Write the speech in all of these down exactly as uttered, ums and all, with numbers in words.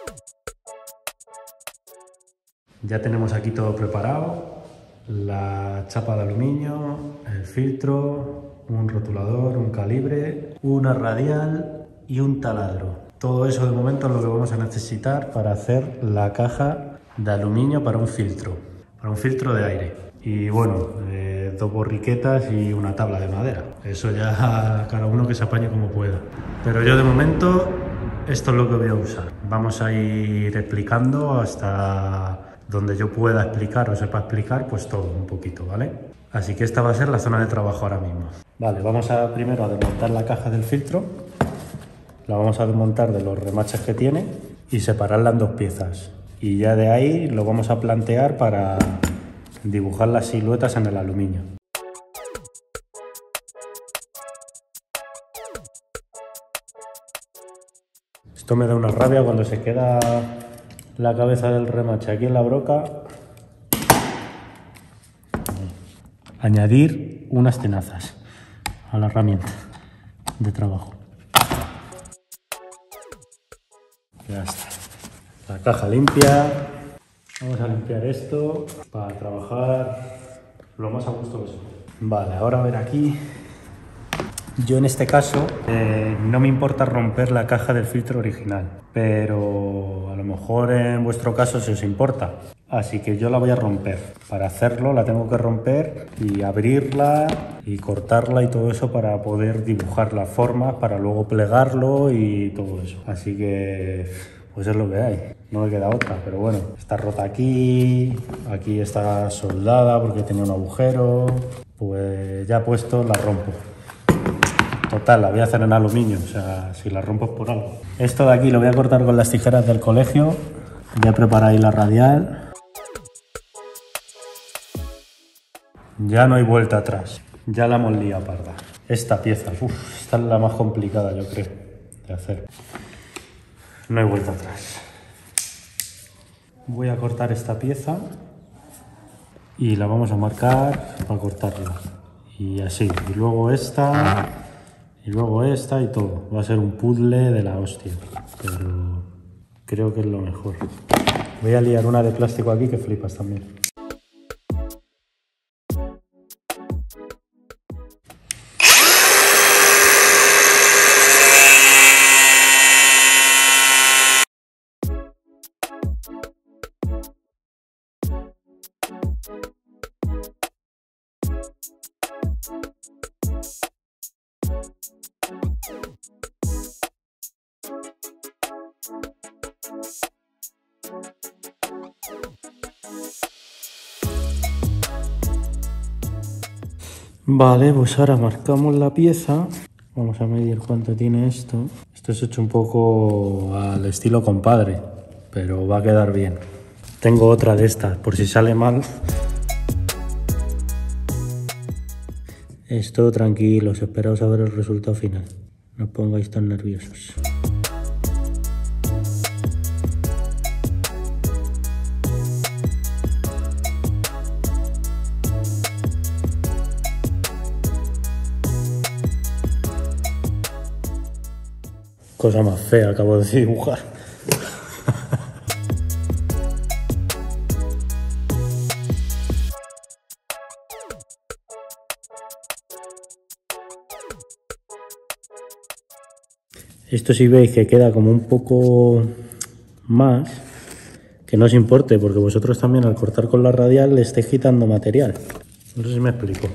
Ya tenemos aquí todo preparado, la chapa de aluminio, el filtro, un rotulador, un calibre, una radial y un taladro. Todo eso de momento es lo que vamos a necesitar para hacer la caja de aluminio para un filtro, para un filtro de aire. Y bueno, eh, dos borriquetas y una tabla de madera. Eso ya cada uno que se apañe como pueda. Pero yo de momento esto es lo que voy a usar. Vamos a ir explicando hasta donde yo pueda explicar o sepa explicar, pues todo un poquito, ¿vale? Así que esta va a ser la zona de trabajo ahora mismo. Vale, vamos a primero a desmontar la caja del filtro. La vamos a desmontar de los remaches que tiene y separarla en dos piezas. Y ya de ahí lo vamos a plantear para dibujar las siluetas en el aluminio. Esto me da una rabia cuando se queda la cabeza del remache aquí en la broca. Añadir unas tenazas a la herramienta de trabajo. Ya está. La caja limpia. Vamos a limpiar esto para trabajar lo más a gusto que se pueda. Vale, ahora a ver aquí. Yo en este caso eh, no me importa romper la caja del filtro original, pero a lo mejor en vuestro caso se os importa. Así que yo la voy a romper. Para hacerlo la tengo que romper y abrirla y cortarla y todo eso para poder dibujar las formas, para luego plegarlo y todo eso. Así que pues es lo que hay. No me queda otra, pero bueno, está rota aquí, aquí está soldada porque tenía un agujero. Pues ya puesto la rompo. Total, la voy a hacer en aluminio, o sea, si la rompo es por algo. Esto de aquí lo voy a cortar con las tijeras del colegio. Voy a preparar ahí la radial. Ya no hay vuelta atrás. Ya la hemos liado parda. Esta pieza, uff, esta es la más complicada, yo creo, de hacer. No hay vuelta atrás. Voy a cortar esta pieza y la vamos a marcar para cortarla. Y así, y luego esta... Y luego esta y todo. Va a ser un puzzle de la hostia. Pero creo que es lo mejor. Voy a liar una de plástico aquí que flipas también. Vale, pues ahora marcamos la pieza. Vamos a medir cuánto tiene esto. Esto es hecho un poco al estilo compadre, pero va a quedar bien. Tengo otra de estas, por si sale mal. Esto tranquilos, esperaos a ver el resultado final. No os pongáis tan nerviosos. Cosa más fea acabo de dibujar. Esto si veis que queda como un poco más, que no os importe, porque vosotros también al cortar con la radial le estáis quitando material. No sé si me explico.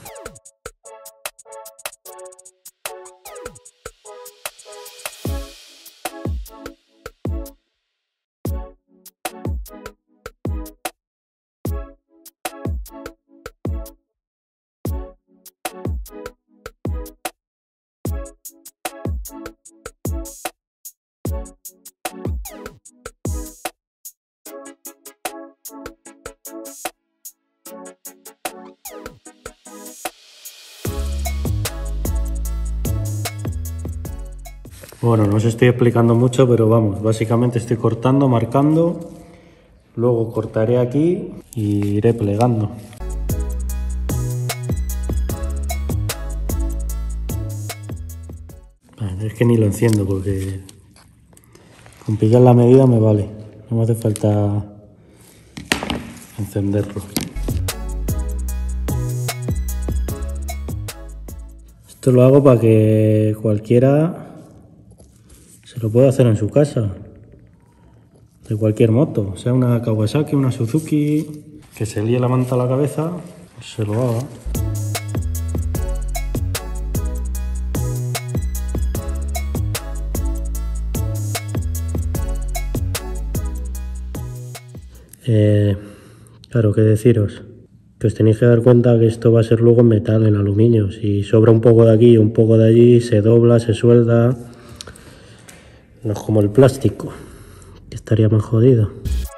Bueno, no os estoy explicando mucho, pero vamos, básicamente estoy cortando, marcando, luego cortaré aquí y iré plegando. Es que ni lo enciendo porque Con pillar la medida me vale, no me hace falta encenderlo. Esto lo hago para que cualquiera se lo pueda hacer en su casa, de cualquier moto, sea una Kawasaki, una Suzuki, que se líe la manta a la cabeza, se lo haga. Eh, claro, qué deciros, que os tenéis que dar cuenta que esto va a ser luego en metal, en aluminio. Si sobra un poco de aquí y un poco de allí, se dobla, se suelda. No es como el plástico, que estaría más jodido.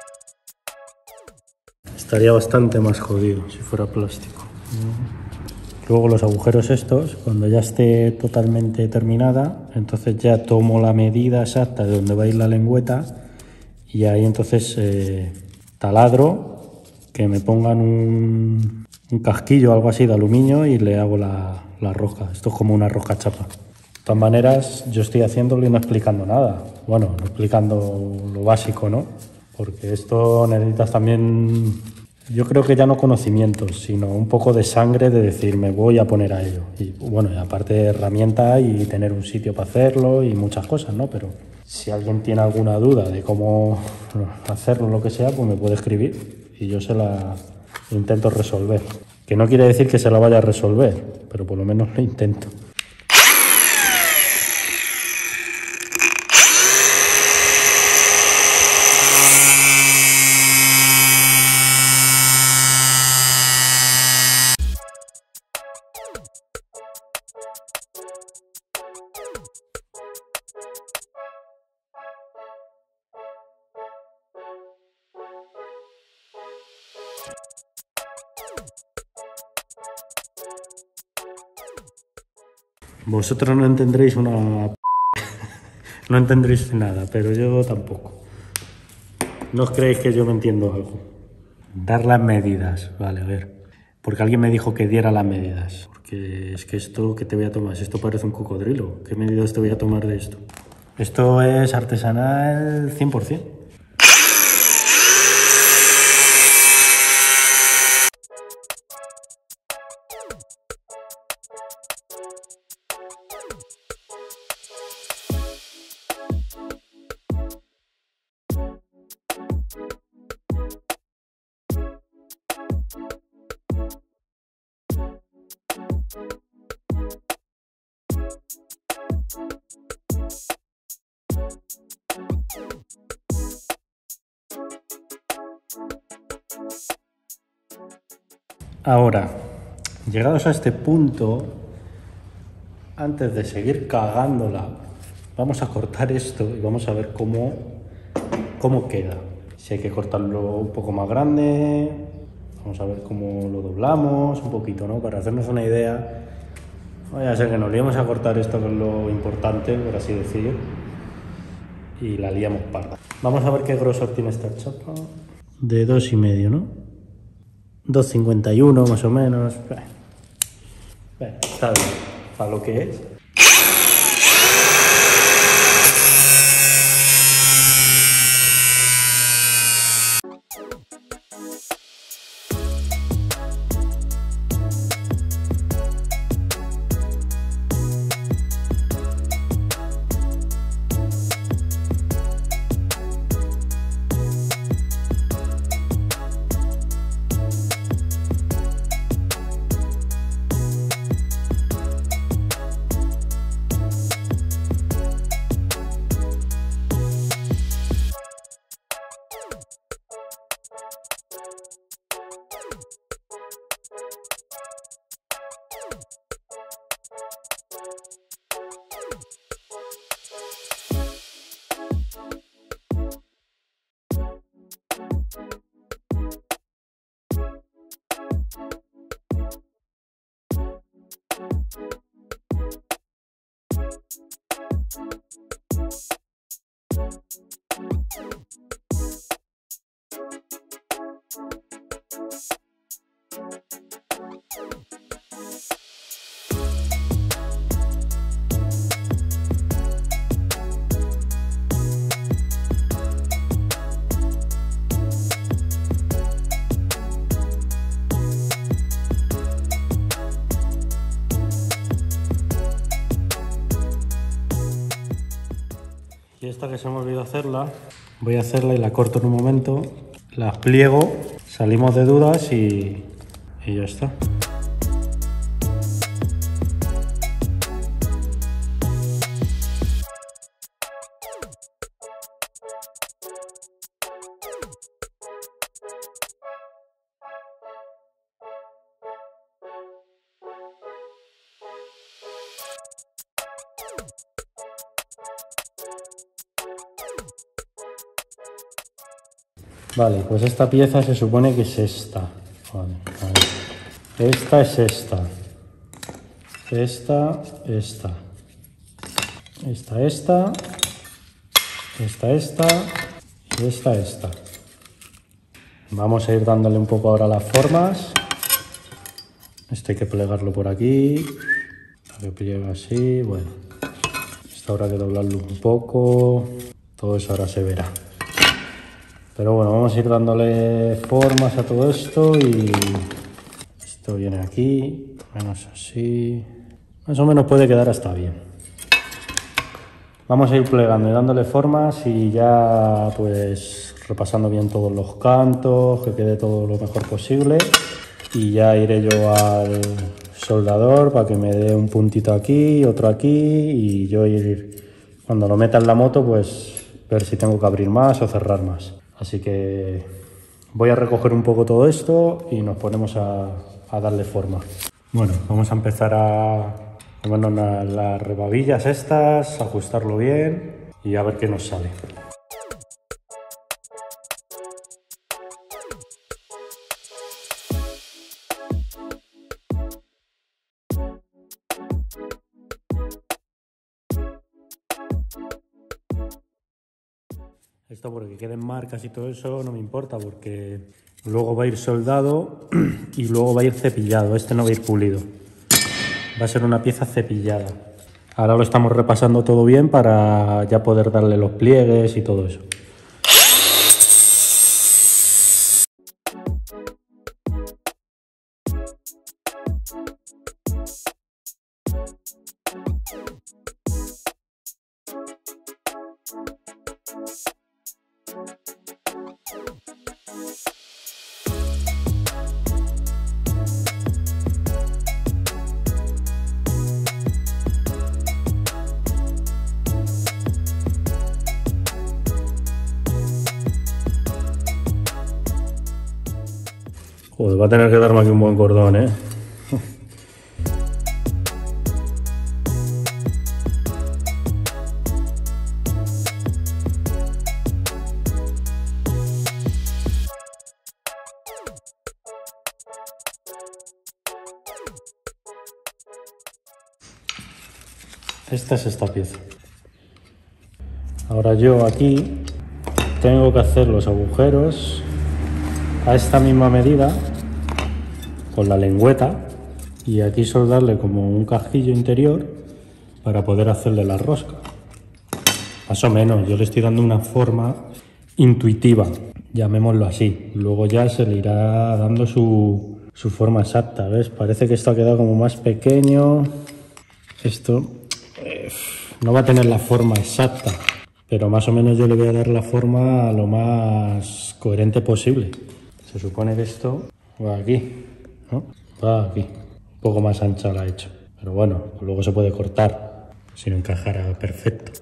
Estaría bastante más jodido si fuera plástico. Luego los agujeros estos, cuando ya esté totalmente terminada, entonces ya tomo la medida exacta de donde va a ir la lengüeta y ahí entonces eh, taladro, que me pongan un, un casquillo o algo así de aluminio y le hago la, la rosca. Esto es como una rosca chapa. De todas maneras, yo estoy haciéndolo y no explicando nada. Bueno, no explicando lo básico, ¿no? Porque esto necesitas también, yo creo que ya no conocimientos, sino un poco de sangre de decir, me voy a poner a ello. Y bueno, y aparte de herramientas y tener un sitio para hacerlo y muchas cosas, ¿no? Pero si alguien tiene alguna duda de cómo hacerlo, lo que sea, pues me puede escribir y yo se la intento resolver. Que no quiere decir que se la vaya a resolver, pero por lo menos lo intento. Vosotros no entenderéis una... no entenderéis nada, pero yo tampoco. No os creéis que yo me entiendo algo. Dar las medidas, vale, a ver. Porque alguien me dijo que diera las medidas. Porque es que esto, ¿qué te voy a tomar? Si esto parece un cocodrilo, ¿qué medidas te voy a tomar de esto? Esto es artesanal cien por cien. Ahora, llegados a este punto, antes de seguir cagándola, vamos a cortar esto y vamos a ver cómo, cómo queda. Si hay que cortarlo un poco más grande, vamos a ver cómo lo doblamos un poquito, ¿no? Para hacernos una idea. Vaya a ser que nos liemos a cortar esto, que es lo importante, por así decir, y la liamos parda. Vamos a ver qué grosor tiene esta chapa. De dos y medio, ¿no? dos cincuenta y uno más o menos. Bueno, está bien, para lo que es. esta que se me olvidó hacerla, voy a hacerla y la corto en un momento, las pliego, salimos de dudas y, y ya está. Vale, pues esta pieza se supone que es esta. Vale, a ver. Esta es esta. Esta, esta. Esta, esta. Esta, esta. Y esta, esta. Vamos a ir dándole un poco ahora las formas. Este hay que plegarlo por aquí. Para que pliegue así. Bueno. Esta habrá que doblarlo un poco. Todo eso ahora se verá. Pero bueno, vamos a ir dándole formas a todo esto y esto viene aquí, menos así. Más o menos puede quedar hasta bien. Vamos a ir plegando y dándole formas y ya pues repasando bien todos los cantos, que quede todo lo mejor posible. Y ya iré yo al soldador para que me dé un puntito aquí, otro aquí y yo ir, cuando lo meta en la moto, pues ver si tengo que abrir más o cerrar más. Así que voy a recoger un poco todo esto y nos ponemos a, a darle forma. Bueno, vamos a empezar a ponernos las, las rebabillas estas, ajustarlo bien y a ver qué nos sale. Esto porque queden marcas y todo eso no me importa porque luego va a ir soldado y luego va a ir cepillado. Este no va a ir pulido. Va a ser una pieza cepillada. Ahora lo estamos repasando todo bien para ya poder darle los pliegues y todo eso. Joder, va a tener que darme aquí un buen cordón, ¿eh? Esta es esta pieza. Ahora yo aquí tengo que hacer los agujeros a esta misma medida con la lengüeta y aquí soldarle como un cajillo interior para poder hacerle la rosca. Más o menos, yo le estoy dando una forma intuitiva, llamémoslo así. Luego ya se le irá dando su, su forma exacta, ¿ves? Parece que esto ha quedado como más pequeño. Esto eh, no va a tener la forma exacta, pero más o menos yo le voy a dar la forma lo más coherente posible. Se supone que esto va aquí, ¿no? Va aquí. Un poco más ancha la he hecho. Pero bueno, luego se puede cortar si no encajara perfecto.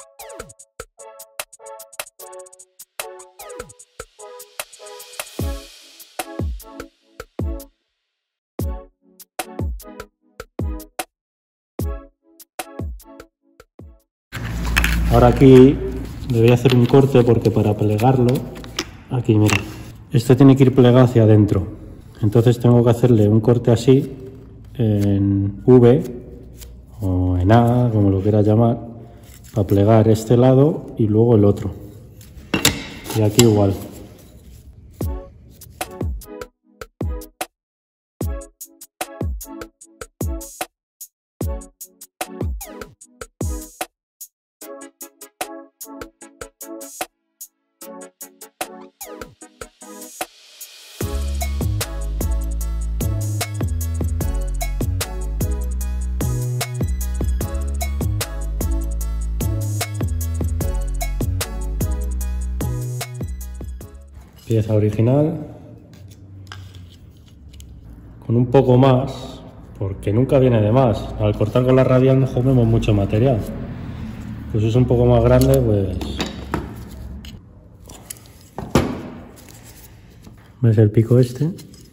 Ahora aquí le voy a hacer un corte porque para plegarlo, aquí mira, esto tiene que ir plegado hacia adentro. Entonces tengo que hacerle un corte así, en V o en A, como lo quieras llamar, para plegar este lado y luego el otro. Y aquí igual. Pieza original. Con un poco más, porque nunca viene de más. Al cortar con la radial no comemos mucho material. Pues es un poco más grande, pues... ¿Ves el pico este?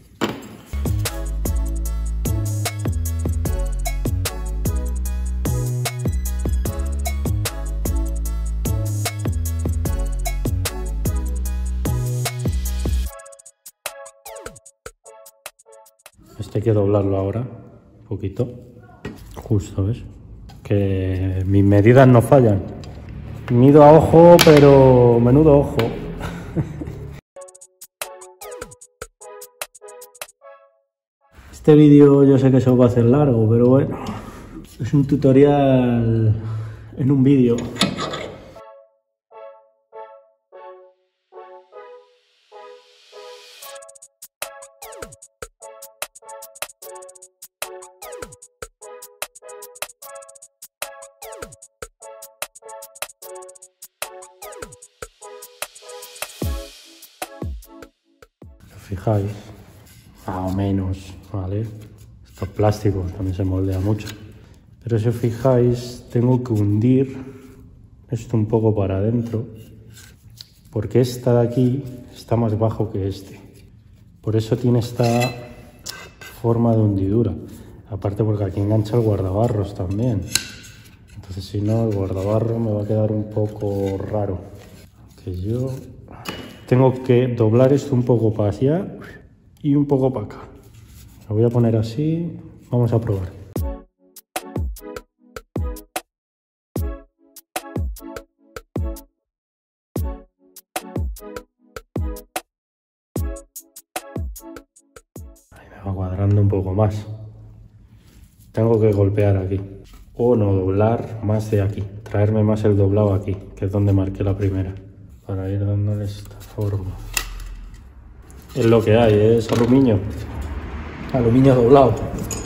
Este hay que doblarlo ahora, un poquito, justo, ¿ves? Que mis medidas no fallan. Mido a ojo, pero menudo ojo. Este vídeo yo sé que se os va a hacer largo, pero bueno, es un tutorial en un vídeo. Fijáis, más o menos, ¿vale? Estos plásticos también se moldea mucho. Pero si os fijáis, tengo que hundir esto un poco para adentro, porque esta de aquí está más bajo que este. Por eso tiene esta forma de hundidura. Aparte porque aquí engancha el guardabarros también. Entonces si no, el guardabarro me va a quedar un poco raro. Que yo... Tengo que doblar esto un poco para allá y un poco para acá. Lo voy a poner así. Vamos a probar. Ahí me va cuadrando un poco más. Tengo que golpear aquí. O no, doblar más de aquí. Traerme más el doblado aquí, que es donde marqué la primera. Para ir dándole esta forma. Es lo que hay, es aluminio. Aluminio doblado.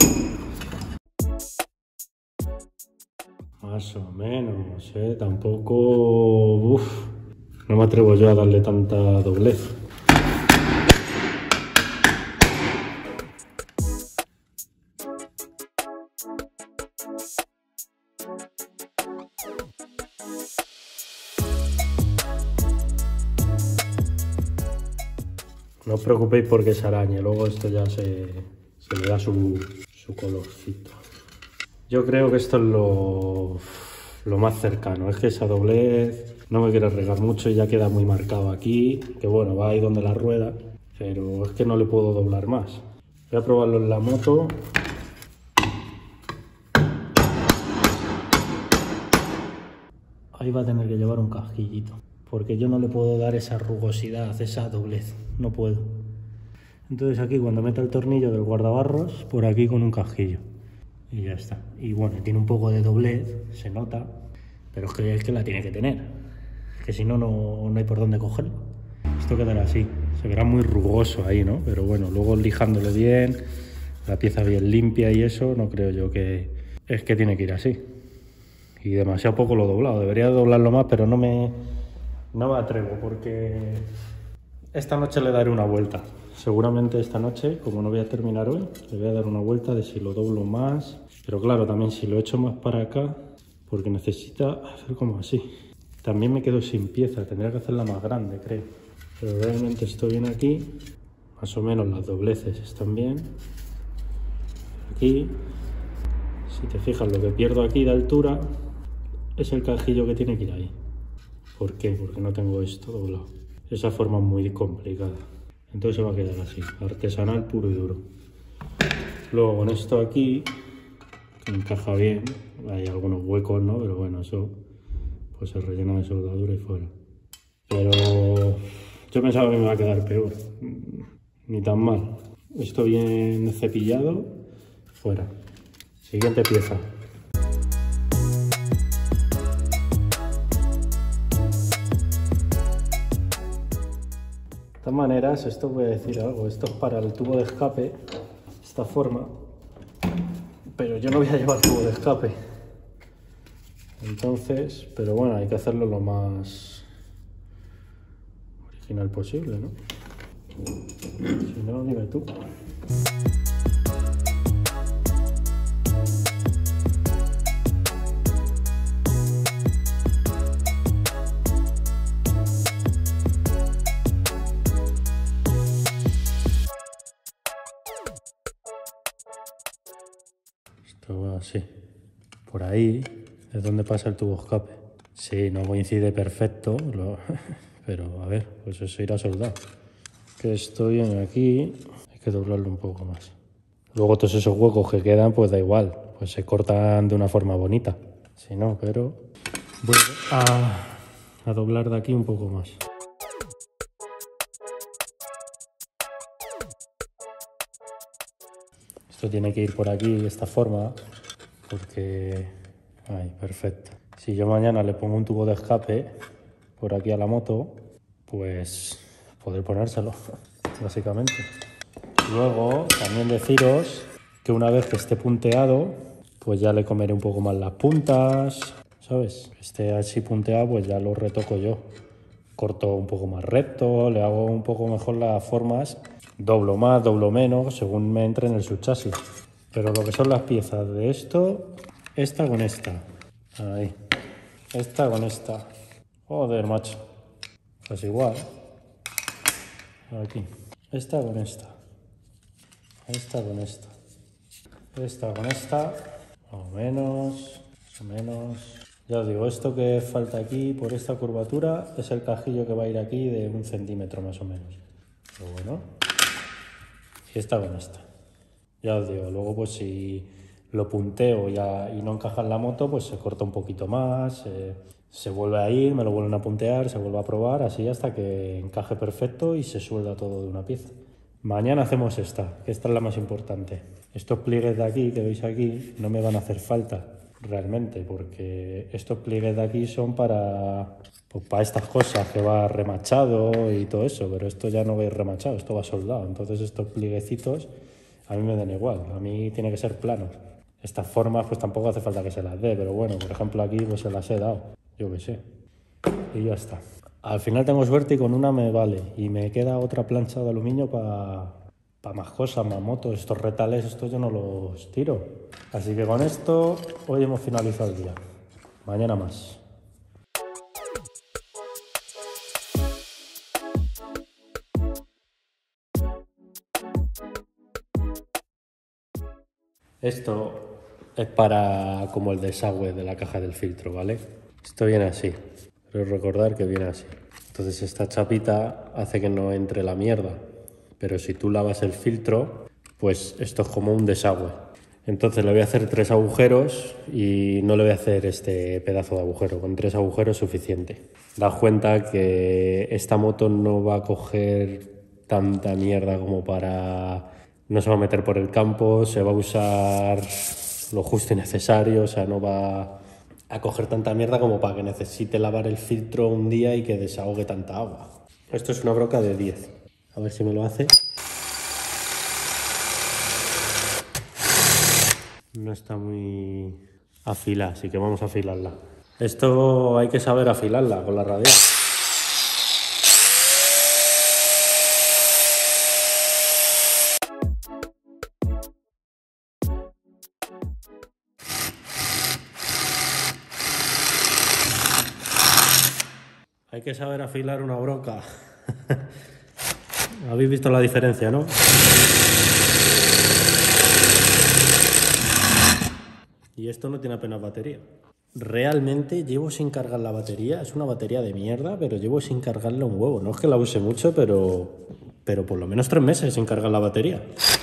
Más o menos, ¿eh? Tampoco... Uf, no me atrevo yo a darle tanta doblez. No os preocupéis porque se arañe, luego esto ya se, se le da su, su colorcito. Yo creo que esto es lo, lo más cercano, es que esa doblez no me quiero regar mucho y ya queda muy marcado aquí, que bueno, va ahí donde la rueda, pero es que no le puedo doblar más. Voy a probarlo en la moto. Ahí va a tener que llevar un cajillito, porque yo no le puedo dar esa rugosidad, esa doblez, no puedo. Entonces aquí cuando meta el tornillo del guardabarros, por aquí con un cajillo. Y ya está. Y bueno, tiene un poco de doblez, se nota, pero es que, es que la tiene que tener. Que si no, no, no hay por dónde cogerlo. Esto quedará así, se verá muy rugoso ahí, ¿no? Pero bueno, luego lijándole bien, la pieza bien limpia y eso, no creo yo que... Es que tiene que ir así. Y demasiado poco lo he doblado, debería doblarlo más, pero no me... No me atrevo porque esta noche le daré una vuelta. Seguramente esta noche, como no voy a terminar hoy, le voy a dar una vuelta de si lo doblo más. Pero claro, también si lo echo más para acá, porque necesita hacer como así. También me quedo sin pieza, tendría que hacerla más grande, creo. Pero realmente estoy bien aquí. Más o menos las dobleces están bien. Aquí, si te fijas, lo que pierdo aquí de altura es el cajillo que tiene que ir ahí. ¿Por qué? Porque no tengo esto doblado. Esa forma es muy complicada. Entonces se va a quedar así, artesanal puro y duro. Luego con esto aquí, que encaja bien, hay algunos huecos, ¿no? Pero bueno, eso pues se rellena de soldadura y fuera. Pero yo pensaba que me iba a quedar peor. Ni tan mal. Esto bien cepillado, fuera. Siguiente pieza. De todas maneras, esto voy a decir algo, esto es para el tubo de escape, esta forma, pero yo no voy a llevar tubo de escape. Entonces, pero bueno, hay que hacerlo lo más final posible, ¿no? Si no, dime tú. Esto va así. Por ahí es donde pasa el tubo escape. Sí, no coincide perfecto, lo... pero a ver, pues eso irá soldado. Que esto viene aquí, hay que doblarlo un poco más. Luego todos esos huecos que quedan, pues da igual, pues se cortan de una forma bonita. Si no, pero voy a, a doblar de aquí un poco más. Esto tiene que ir por aquí de esta forma, porque... Ahí, perfecto. Si yo mañana le pongo un tubo de escape por aquí a la moto, pues podré ponérselo, básicamente. Luego, también deciros que una vez que esté punteado, pues ya le comeré un poco más las puntas, ¿sabes? Que esté así punteado, pues ya lo retoco yo. Corto un poco más recto, le hago un poco mejor las formas, doblo más, doblo menos, según me entre en el subchasis. Pero lo que son las piezas de esto, esta con esta, ahí, esta con esta, joder, macho, pues igual, aquí, esta con esta, esta con esta, esta con esta, más o menos, más o menos. Ya os digo, esto que falta aquí por esta curvatura es el cajillo que va a ir aquí de un centímetro más o menos. Pero bueno, y esta con esta. Ya os digo, luego pues si lo punteo ya y no encaja en la moto, pues se corta un poquito más, eh, se vuelve a ir, me lo vuelven a puntear, se vuelve a probar, así hasta que encaje perfecto y se suelda todo de una pieza. Mañana hacemos esta, que esta es la más importante. Estos pliegues de aquí, que veis aquí, no me van a hacer falta realmente, porque estos pliegues de aquí son para, pues, para estas cosas que va remachado y todo eso, pero esto ya no va a ir remachado, esto va soldado. Entonces estos plieguecitos a mí me dan igual, a mí tiene que ser plano. Estas formas pues tampoco hace falta que se las dé, pero bueno, por ejemplo aquí pues se las he dado, yo qué sé, y ya está. Al final tengo suerte y con una me vale, y me queda otra plancha de aluminio para pa más cosas, más motos. Estos retales, estos yo no los tiro. Así que con esto hoy hemos finalizado el día, mañana más. Esto es para como el desagüe de la caja del filtro, ¿vale? Esto viene así, pero recordar que viene así. Entonces esta chapita hace que no entre la mierda, pero si tú lavas el filtro, pues esto es como un desagüe. Entonces le voy a hacer tres agujeros y no le voy a hacer este pedazo de agujero, con tres agujeros es suficiente. Daos cuenta que esta moto no va a coger tanta mierda como para... No se va a meter por el campo, se va a usar lo justo y necesario, o sea, no va a coger tanta mierda como para que necesite lavar el filtro un día y que desahogue tanta agua. Esto es una broca de diez. A ver si me lo hace. No está muy afilada, así que vamos a afilarla. Esto hay que saber afilarla con la radial. Hay que saber afilar una broca. Habéis visto la diferencia, ¿no? Y esto no tiene apenas batería. Realmente llevo sin cargar la batería. Es una batería de mierda, pero llevo sin cargarla un huevo. No es que la use mucho, pero, pero por lo menos tres meses sin cargar la batería.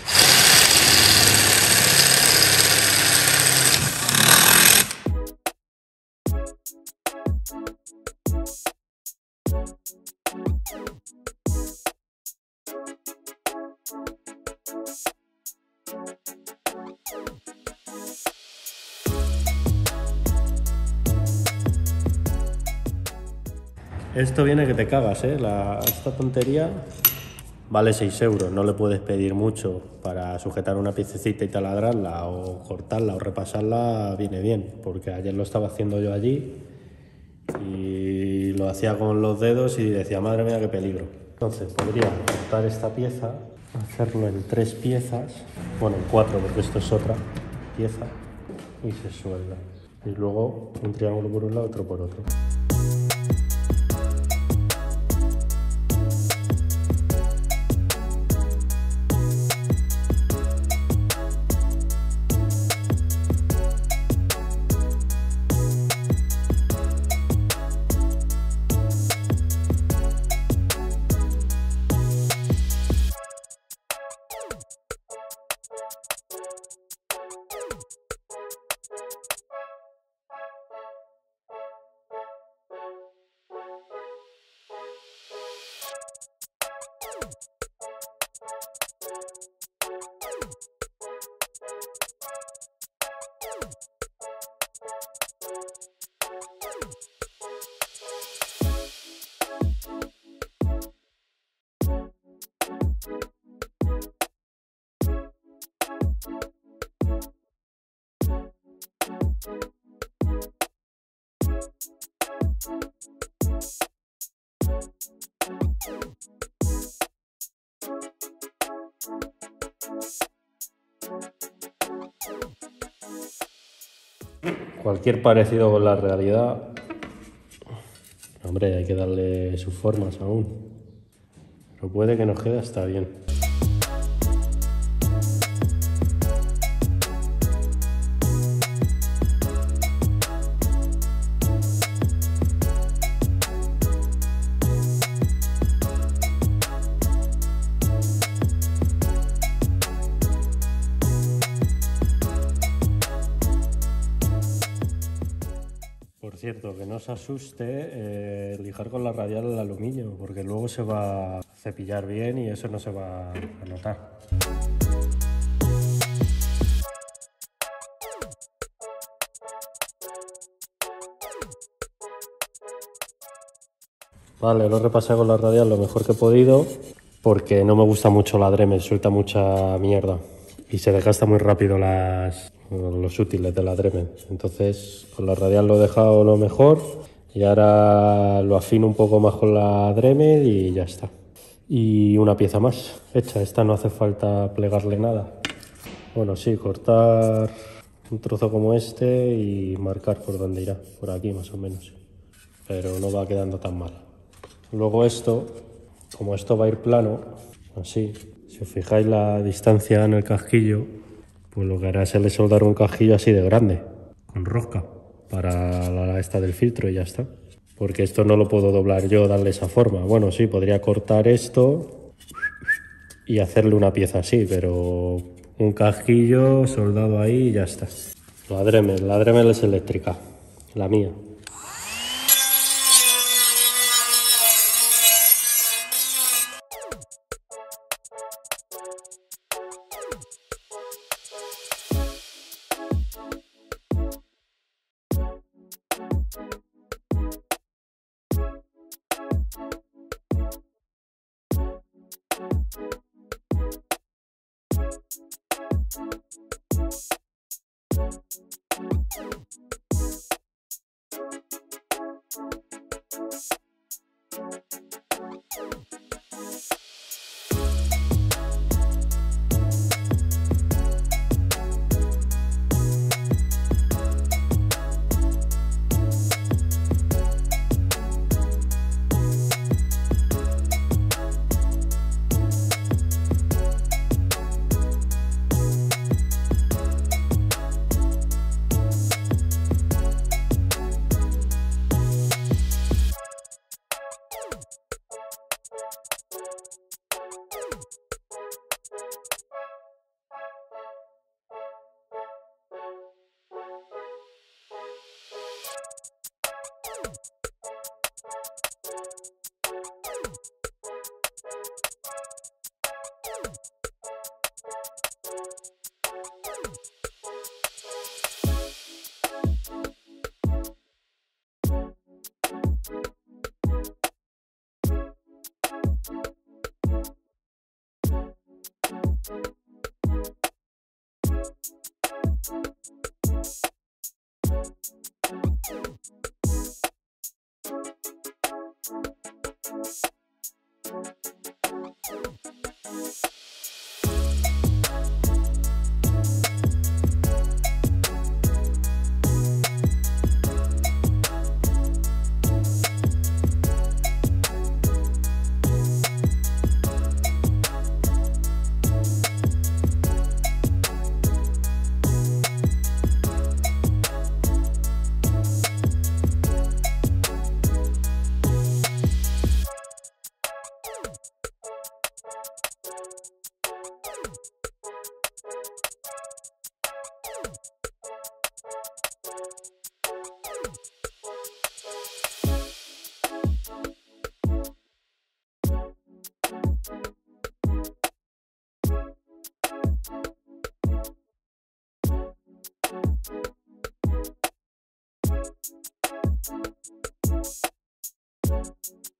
Esto viene que te cagas, ¿eh? La, esta tontería vale seis euros. No le puedes pedir mucho para sujetar una piececita y taladrarla o cortarla o repasarla, viene bien. Porque ayer lo estaba haciendo yo allí y lo hacía con los dedos y decía, madre mía, qué peligro. Entonces podría cortar esta pieza, hacerlo en tres piezas, bueno, en cuatro porque esto es otra pieza, y se suelda. Y luego un triángulo por un lado, otro por otro. Cualquier parecido con la realidad, hombre, hay que darle sus formas aún, pero puede que nos quede hasta bien. Por cierto, que no os asuste eh, lijar con la radial el aluminio, porque luego se va a cepillar bien y eso no se va a notar. Vale, lo he repasado con la radial lo mejor que he podido, porque no me gusta mucho la Dremel, suelta mucha mierda y se desgasta muy rápido las, los útiles de la Dremel. Entonces con la radial lo he dejado lo mejor y ahora lo afino un poco más con la Dremel y ya está. Y una pieza más hecha, esta no hace falta plegarle nada. Bueno, sí, cortar un trozo como este y marcar por dónde irá, por aquí más o menos, pero no va quedando tan mal. Luego esto, como esto va a ir plano, así, si os fijáis la distancia en el casquillo, pues lo que hará es le soldar un casquillo así de grande, con rosca, para la esta del filtro y ya está. Porque esto no lo puedo doblar yo, darle esa forma. Bueno, sí, podría cortar esto y hacerle una pieza así, pero un casquillo soldado ahí y ya está. La Dremel, la Dremel es eléctrica, la mía.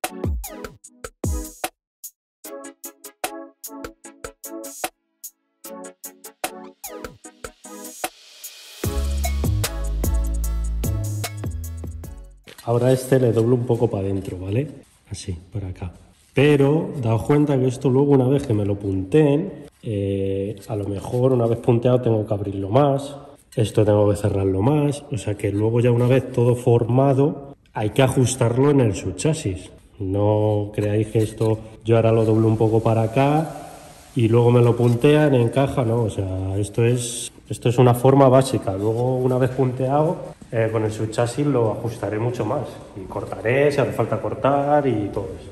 Ahora este le doblo un poco para adentro, ¿vale? Así, por acá. Pero daos cuenta que esto luego una vez que me lo punteen, eh, a lo mejor una vez punteado tengo que abrirlo más, esto tengo que cerrarlo más, o sea que luego ya una vez todo formado hay que ajustarlo en el subchasis. No creáis que esto yo ahora lo doblo un poco para acá y luego me lo puntean, encaja, no, o sea, esto es, esto es una forma básica. Luego una vez punteado, eh, con el subchasis lo ajustaré mucho más y cortaré si hace falta cortar y todo eso.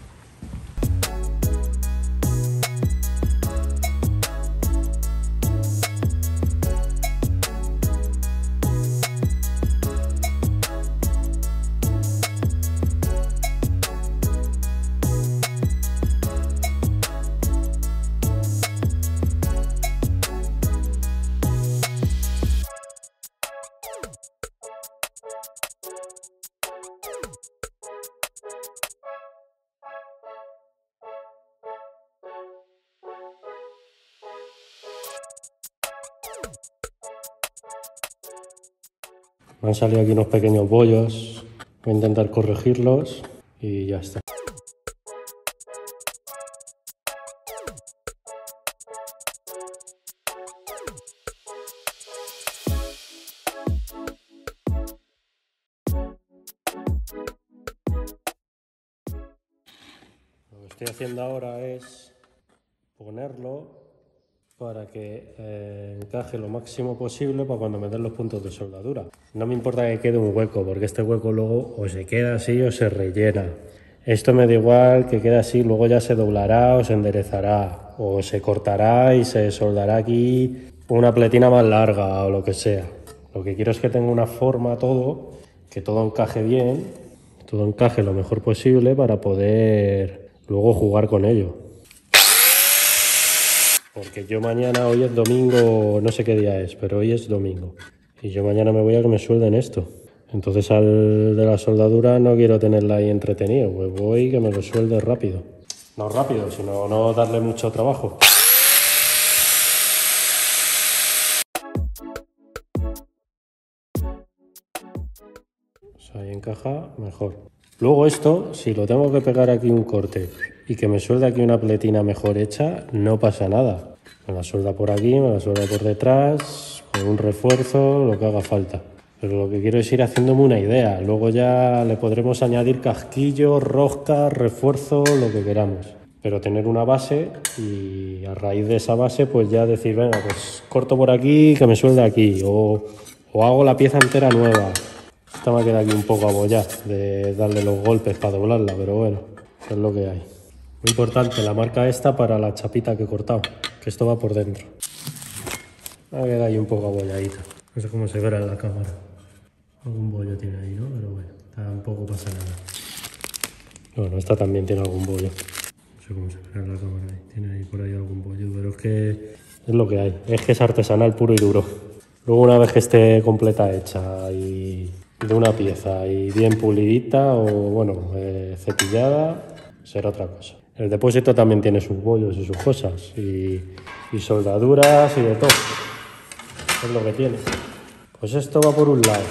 Me han salido aquí unos pequeños bollos, voy a intentar corregirlos y ya está. Lo que estoy haciendo ahora es ponerlo para que eh, encaje lo máximo posible para cuando me den los puntos de soldadura. No me importa que quede un hueco, porque este hueco luego o se queda así o se rellena. Esto me da igual que quede así, luego ya se doblará o se enderezará, o se cortará y se soldará aquí una pletina más larga o lo que sea. Lo que quiero es que tenga una forma todo, que todo encaje bien, todo encaje lo mejor posible para poder luego jugar con ello. Porque yo mañana, hoy es domingo, no sé qué día es, pero hoy es domingo. Y yo mañana me voy a que me suelden esto. Entonces al de la soldadura no quiero tenerla ahí entretenido, pues voy que me lo suelde rápido. No rápido, sino no darle mucho trabajo. O sea, ahí encaja mejor. Luego esto, si lo tengo que pegar aquí un corte y que me suelda aquí una pletina mejor hecha, no pasa nada. Me la suelda por aquí, me la suelda por detrás, con un refuerzo, lo que haga falta. Pero lo que quiero es ir haciéndome una idea. Luego ya le podremos añadir casquillos, roscas, refuerzo, lo que queramos. Pero tener una base y a raíz de esa base pues ya decir, venga, pues corto por aquí, que me suelde aquí. O, o hago la pieza entera nueva. Esta me queda aquí un poco abollada de darle los golpes para doblarla, pero bueno, es lo que hay. Muy importante la marca esta para la chapita que he cortado, que esto va por dentro. Me queda ahí un poco abolladita. No sé cómo se verá en la cámara. Algún bollo tiene ahí, ¿no? Pero bueno, tampoco pasa nada. Bueno, esta también tiene algún bollo. No sé cómo se verá en la cámara ahí. Tiene ahí por ahí algún bollo, pero es que es lo que hay. Es que es artesanal puro y duro. Luego una vez que esté completa hecha y de una pieza y bien pulidita o bueno, eh, cepillada, será otra cosa. El depósito también tiene sus bollos y sus cosas y, y soldaduras y de todo. Es lo que tiene. Pues esto va por un lado.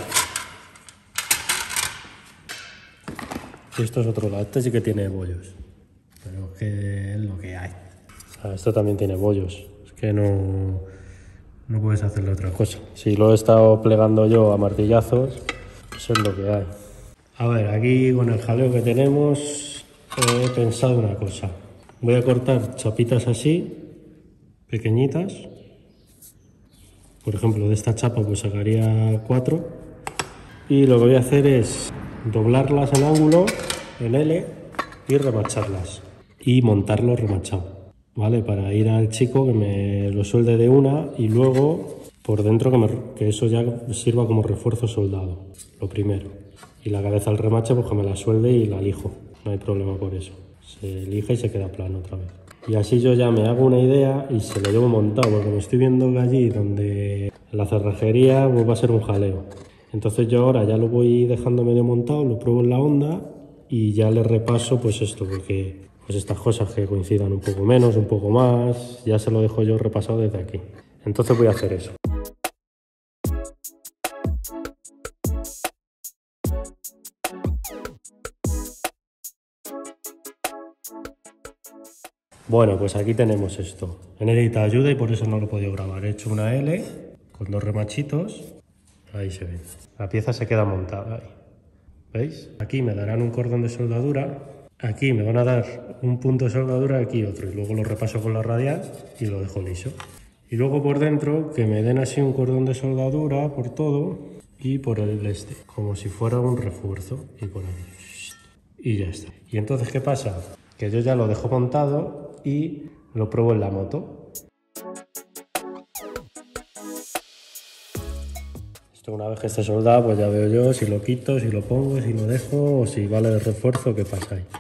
Y esto es otro lado. Este sí que tiene bollos. Pero es que es lo que hay. O sea, esto también tiene bollos. Es que no, no puedes hacerle otra cosa. Si lo he estado plegando yo a martillazos, eso es lo que hay. A ver, aquí con el jaleo que tenemos he pensado una cosa. Voy a cortar chapitas así, pequeñitas. Por ejemplo, de esta chapa pues sacaría cuatro. Y lo que voy a hacer es doblarlas en ángulo, en L, y remacharlas. Y montarlo remachado, ¿vale? Para ir al chico que me lo suelde de una y luego por dentro que, me, que eso ya sirva como refuerzo soldado, lo primero. Y la cabeza al remache pues que me la suelde y la lijo, no hay problema por eso. Se lija y se queda plano otra vez. Y así yo ya me hago una idea y se lo llevo montado, porque me estoy viendo que allí donde en la cerrajería pues va a ser un jaleo. Entonces yo ahora ya lo voy dejando medio montado, lo pruebo en la onda y ya le repaso pues esto, porque pues estas cosas que coincidan un poco menos, un poco más, ya se lo dejo yo repasado desde aquí. Entonces voy a hacer eso. Bueno, pues aquí tenemos esto. He necesitado ayuda y por eso no lo he podido grabar. He hecho una L con dos remachitos. Ahí se ve. La pieza se queda montada ahí. ¿Veis? Aquí me darán un cordón de soldadura. Aquí me van a dar un punto de soldadura, aquí otro. Y luego lo repaso con la radial y lo dejo liso. Y luego por dentro que me den así un cordón de soldadura por todo y por el este. Como si fuera un refuerzo. Y por aquí. Y ya está. ¿Y entonces qué pasa? Que yo ya lo dejo montado y lo pruebo en la moto. Esto una vez que esté soldado, pues ya veo yo si lo quito, si lo pongo, si lo dejo o si vale de refuerzo, qué pasa ahí.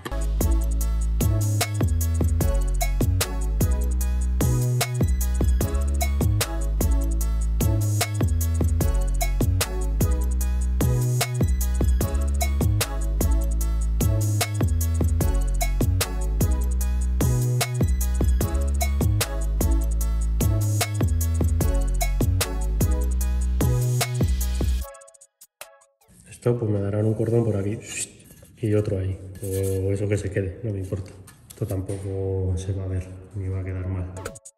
Esto pues me darán un cordón por aquí y otro ahí, o eso que se quede, no me importa. Esto tampoco se va a ver, ni va a quedar mal.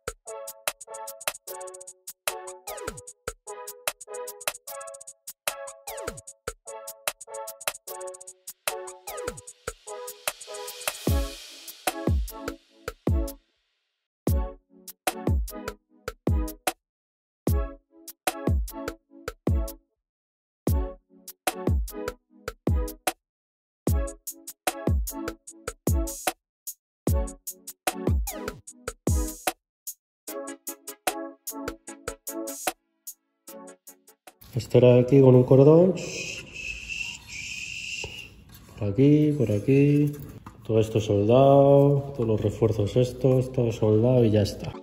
Esto era aquí con un cordón, por aquí, por aquí, todo esto soldado, todos los refuerzos estos, todo soldado y ya está.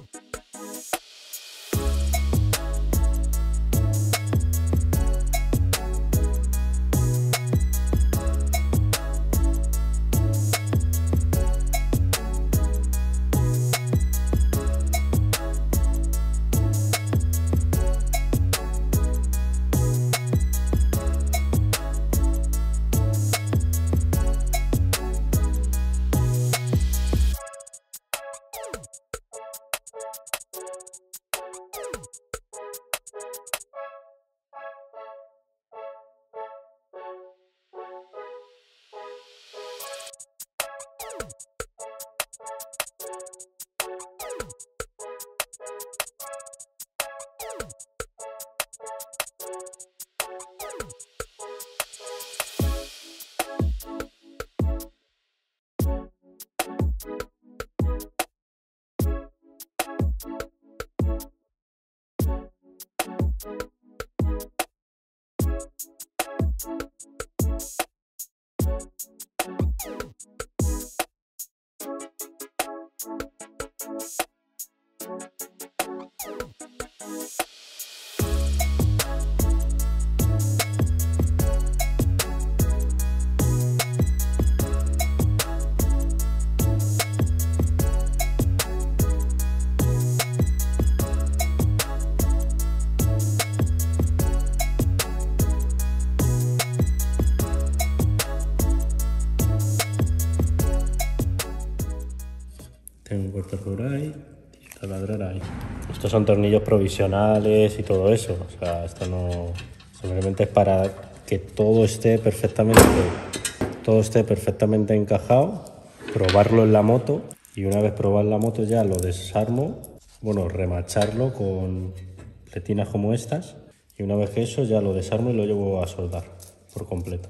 Tengo un corte por ahí y taladrar ahí. Estos son tornillos provisionales y todo eso. O sea, esto no... Simplemente es para que todo esté perfectamente, todo esté perfectamente encajado, probarlo en la moto y una vez probado en la moto ya lo desarmo, bueno, remacharlo con retinas como estas y una vez que eso ya lo desarmo y lo llevo a soldar por completo.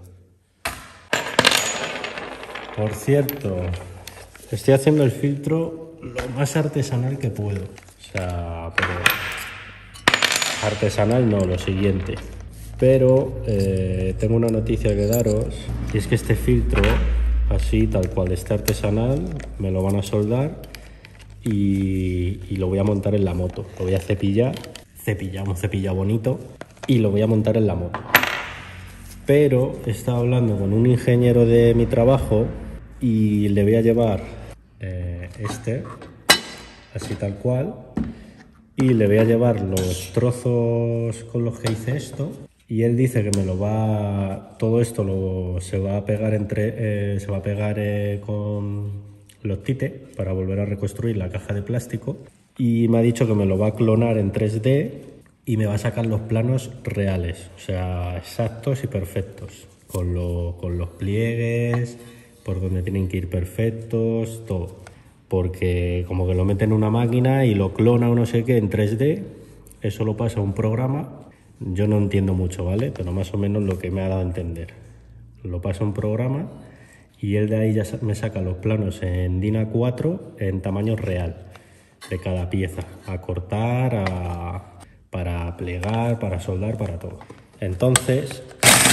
Por cierto, estoy haciendo el filtro lo más artesanal que puedo. O sea, pero artesanal no, lo siguiente. Pero eh, tengo una noticia que daros, y es que este filtro, así tal cual está artesanal, me lo van a soldar y, y lo voy a montar en la moto. Lo voy a cepillar, cepillar, un cepillado bonito, y lo voy a montar en la moto. pero he estado hablando con un ingeniero de mi trabajo y le voy a llevar eh, este, así tal cual, y le voy a llevar los trozos con los que hice esto, y él dice que me lo va, todo esto lo, se va a pegar entre, eh, se va a pegar eh, con los tites para volver a reconstruir la caja de plástico, y me ha dicho que me lo va a clonar en tres D y me va a sacar los planos reales, o sea, exactos y perfectos, con, lo, con los pliegues, por donde tienen que ir perfectos, todo. Porque como que lo mete en una máquina y lo clona o no sé qué en tres D, eso lo pasa a un programa, yo no entiendo mucho, ¿vale? Pero más o menos lo que me ha dado a entender. Lo pasa a un programa y él de ahí ya me saca los planos en DIN A cuatro en tamaño real, de cada pieza, a cortar, a, para plegar, para soldar, para todo. Entonces...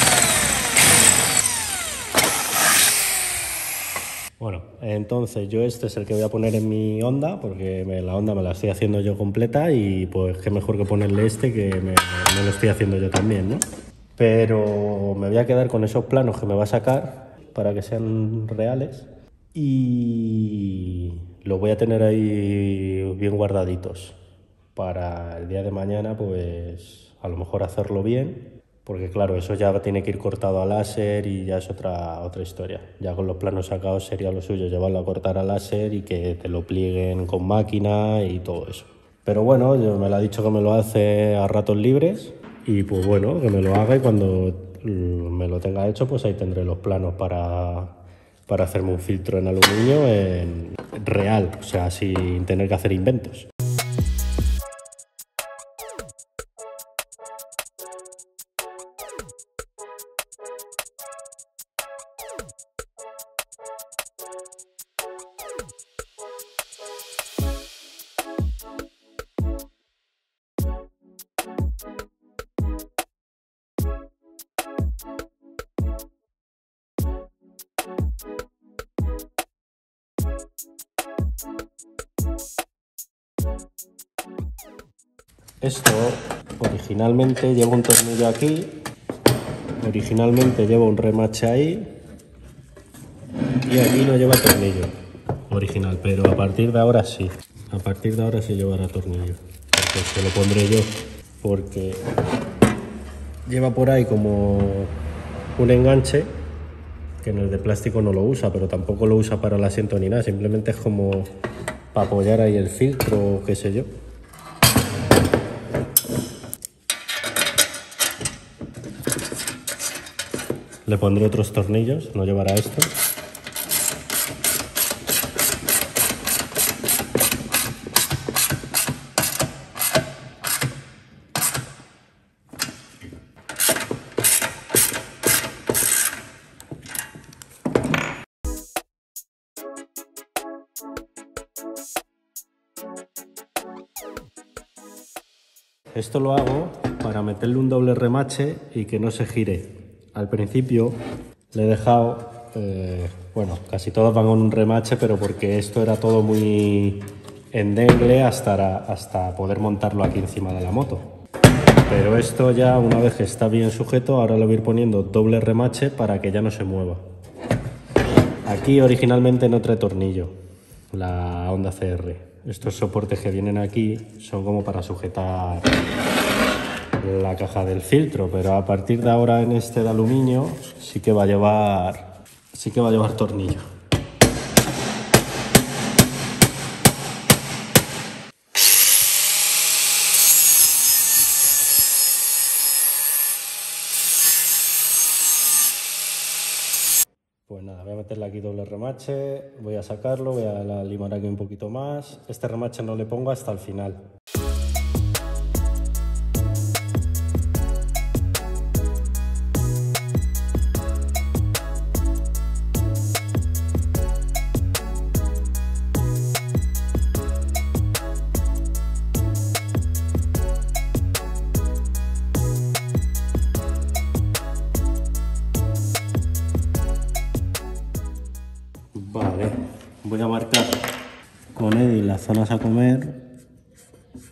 Bueno, entonces yo este es el que voy a poner en mi Honda, porque me, la Honda me la estoy haciendo yo completa y pues qué mejor que ponerle este que me, me lo estoy haciendo yo también, ¿no? Pero me voy a quedar con esos planos que me va a sacar para que sean reales y los voy a tener ahí bien guardaditos para el día de mañana, pues a lo mejor hacerlo bien. Porque claro, eso ya tiene que ir cortado a láser y ya es otra, otra historia. Ya con los planos sacados sería lo suyo, llevarlo a cortar a láser y que te lo plieguen con máquina y todo eso. Pero bueno, yo me lo ha dicho que me lo hace a ratos libres y pues bueno, que me lo haga y cuando me lo tenga hecho, pues ahí tendré los planos para, para hacerme un filtro en aluminio en real, o sea, sin tener que hacer inventos. Esto originalmente lleva un tornillo aquí, originalmente lleva un remache ahí y aquí no lleva tornillo original, pero a partir de ahora sí, a partir de ahora sí llevará tornillo, porque se lo pondré yo, porque lleva por ahí como un enganche que en el de plástico no lo usa, pero tampoco lo usa para el asiento ni nada, simplemente es como para apoyar ahí el filtro o qué sé yo. Le pondré otros tornillos, no llevará esto. Esto lo hago para meterle un doble remache y que no se gire. Al principio le he dejado, eh, bueno, casi todos van con un remache, pero porque esto era todo muy endengle hasta, hasta poder montarlo aquí encima de la moto. Pero esto ya, una vez que está bien sujeto, ahora le voy a ir poniendo doble remache para que ya no se mueva. Aquí originalmente no trae tornillo, la Honda C R. Estos soportes que vienen aquí son como para sujetar la caja del filtro, pero a partir de ahora en este de aluminio sí que va a llevar, sí que va a llevar tornillo. Pues nada, voy a meterle aquí doble remache, voy a sacarlo, voy a limar aquí un poquito más. Este remache no le pongo hasta el final. Vale, voy a marcar con Eddie las zonas a comer.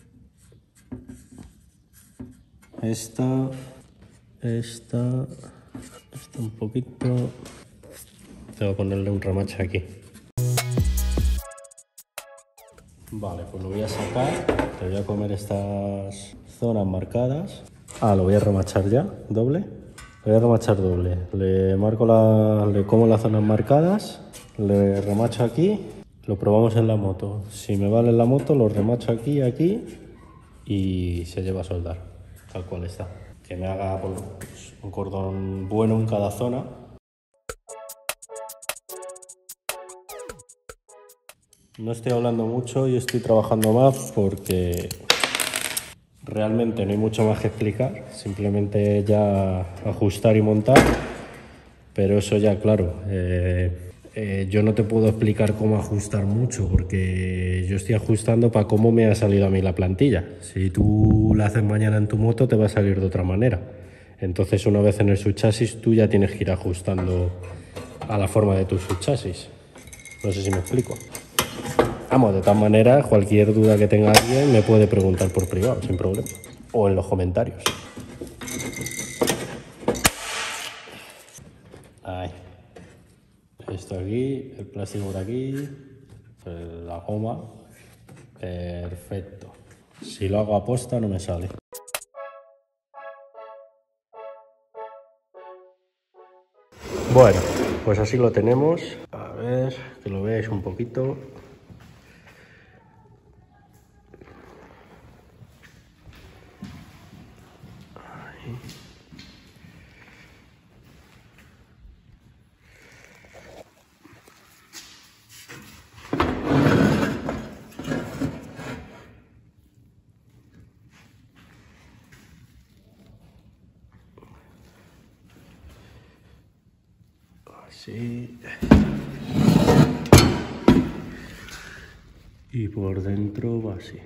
Esta, esta Esto un poquito. Tengo que ponerle un remache aquí. Vale, pues lo voy a sacar. Te voy a comer estas zonas marcadas. Ah, lo voy a remachar ya, doble. Lo voy a remachar doble. Le marco la, le como las zonas marcadas, le remacho aquí, lo probamos en la moto. Si me vale en la moto, lo remacho aquí, aquí y se lleva a soldar, tal cual está. Que me haga pues, un cordón bueno en cada zona. No estoy hablando mucho y estoy trabajando más porque realmente no hay mucho más que explicar, simplemente ya ajustar y montar, pero eso ya claro, eh, eh, yo no te puedo explicar cómo ajustar mucho porque yo estoy ajustando para cómo me ha salido a mí la plantilla. Si tú la haces mañana en tu moto te va a salir de otra manera, entonces una vez en el subchasis tú ya tienes que ir ajustando a la forma de tu subchasis. No sé si me explico. Vamos, de todas maneras, cualquier duda que tenga alguien me puede preguntar por privado, sin problema. O en los comentarios. Ahí. Esto aquí, el plástico por aquí, la goma. Perfecto. Si lo hago a posta no me sale. Bueno, pues así lo tenemos. A ver, que lo veáis un poquito. Así. Y por dentro va así.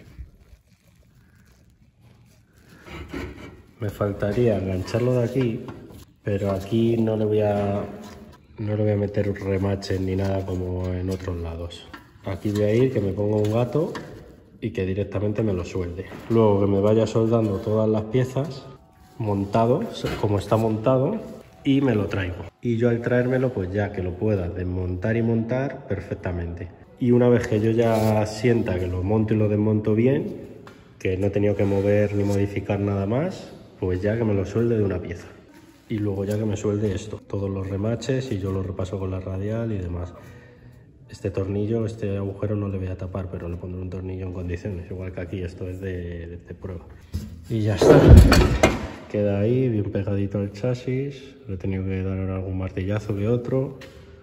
Me faltaría engancharlo de aquí, pero aquí no le voy a no le voy a meter remaches ni nada como en otros lados. Aquí voy a ir, que me ponga un gato y que directamente me lo suelde. Luego que me vaya soldando todas las piezas montado, como está montado, y me lo traigo. Y yo al traérmelo, pues ya que lo pueda desmontar y montar perfectamente. Y una vez que yo ya sienta que lo monto y lo desmonto bien, que no he tenido que mover ni modificar nada más, pues ya que me lo suelde de una pieza. Y luego ya que me suelde esto, todos los remaches y yo lo repaso con la radial y demás. Este tornillo, este agujero no le voy a tapar, pero le pondré un tornillo en condiciones, igual que aquí, esto es de, de prueba. Y ya está. Queda ahí bien pegadito al chasis, le he tenido que dar algún martillazo que otro,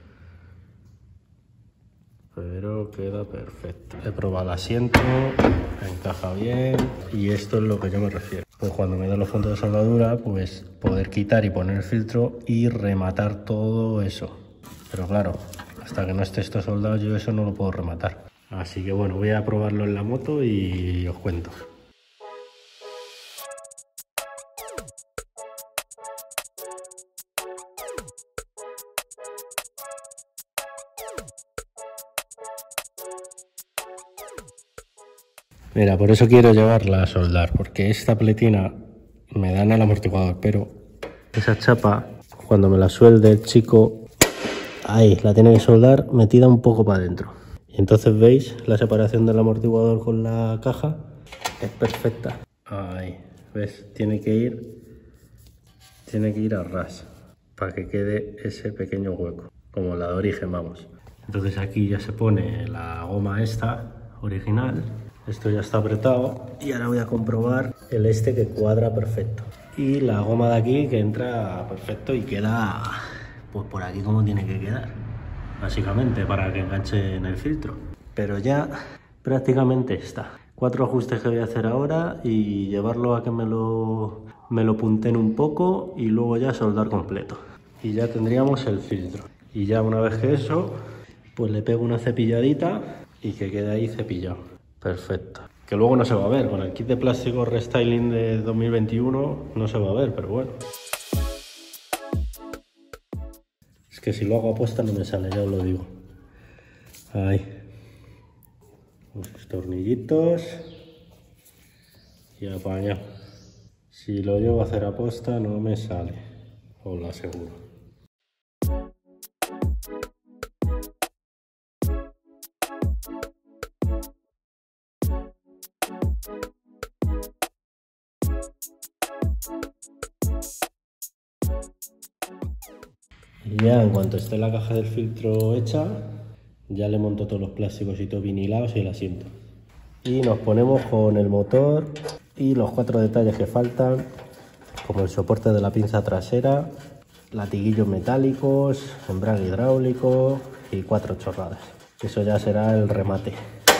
pero queda perfecto. He probado el asiento, encaja bien y esto es lo que yo me refiero. Pues cuando me da los puntos de soldadura, pues poder quitar y poner el filtro y rematar todo eso. Pero claro, hasta que no esté esto soldado yo eso no lo puedo rematar. Así que bueno, voy a probarlo en la moto y os cuento. Mira, por eso quiero llevarla a soldar, porque esta pletina me da en el amortiguador, pero esa chapa, cuando me la suelde el chico, ahí, la tiene que soldar metida un poco para adentro. Y entonces veis la separación del amortiguador con la caja, es perfecta. Ahí, ves, tiene que ir, tiene que ir a ras, para que quede ese pequeño hueco, como la de origen, vamos. Entonces aquí ya se pone la goma esta, original. Esto ya está apretado y ahora voy a comprobar el este que cuadra perfecto. Y la goma de aquí que entra perfecto y queda pues por aquí como tiene que quedar. Básicamente para que enganche en el filtro. Pero ya prácticamente está. Cuatro ajustes que voy a hacer ahora y llevarlo a que me lo, me lo punten un poco y luego ya soldar completo. Y ya tendríamos el filtro. Y ya una vez que eso, pues le pego una cepilladita y que quede ahí cepillado. Perfecto. Que luego no se va a ver, con el kit de plástico restyling de dos mil veintiuno no se va a ver, pero bueno. Es que si lo hago a posta no me sale, ya os lo digo. Ahí. Los tornillitos. Y apañado. Si lo llevo a hacer a posta no me sale. os lo aseguro. Y ya en cuanto esté la caja del filtro hecha, ya le monto todos los plásticos y todo vinilados y el asiento. Y nos ponemos con el motor y los cuatro detalles que faltan, como el soporte de la pinza trasera, latiguillos metálicos, embrague hidráulico y cuatro chorradas. Eso ya será el remate.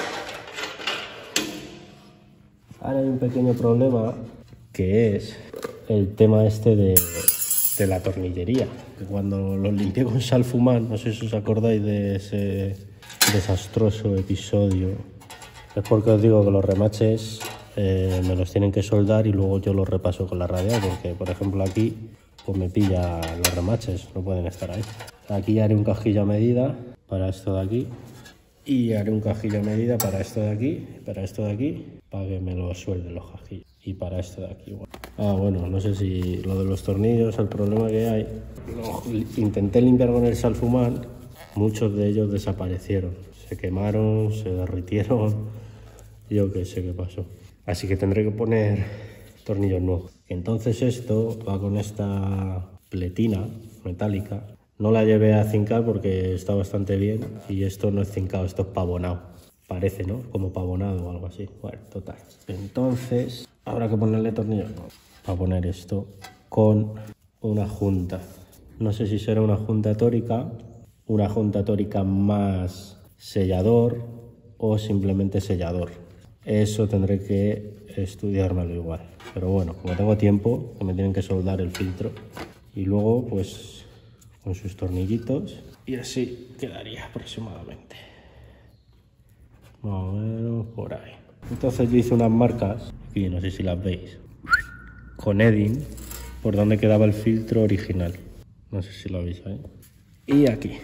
Ahora hay un pequeño problema, que es el tema este de, de la tornillería. Que cuando lo limpié con Salfumán, no sé si os acordáis de ese desastroso episodio, es porque os digo que los remaches eh, me los tienen que soldar y luego yo los repaso con la radial, porque por ejemplo aquí pues me pilla los remaches, no pueden estar ahí. Aquí haré un cajillo a medida para esto de aquí y haré un cajillo a medida para esto de aquí, para esto de aquí, para que me lo suelden los cajillos. Y para esto de aquí igual. Ah, bueno, no sé si lo de los tornillos, el problema que hay, lo intenté limpiar con el Salfumán, muchos de ellos desaparecieron. Se quemaron, se derritieron, yo qué sé qué pasó. Así que tendré que poner tornillos nuevos. Entonces esto va con esta pletina metálica. No la llevé a cincar porque está bastante bien y esto no es cincado, esto es pavonado. Parece, ¿no? Como pavonado o algo así. Bueno, total. Entonces, habrá que ponerle tornillos nuevos. Para poner esto con una junta. No sé si será una junta tórica, una junta tórica más sellador o simplemente sellador. Eso tendré que estudiármelo igual. Pero bueno, como tengo tiempo, que me tienen que soldar el filtro. Y luego, pues, con sus tornillitos. Y así quedaría aproximadamente. Más o menos por ahí. Entonces yo hice unas marcas, aquí no sé si las veis, con Edding, por donde quedaba el filtro original. No sé si lo veis ahí. Y aquí.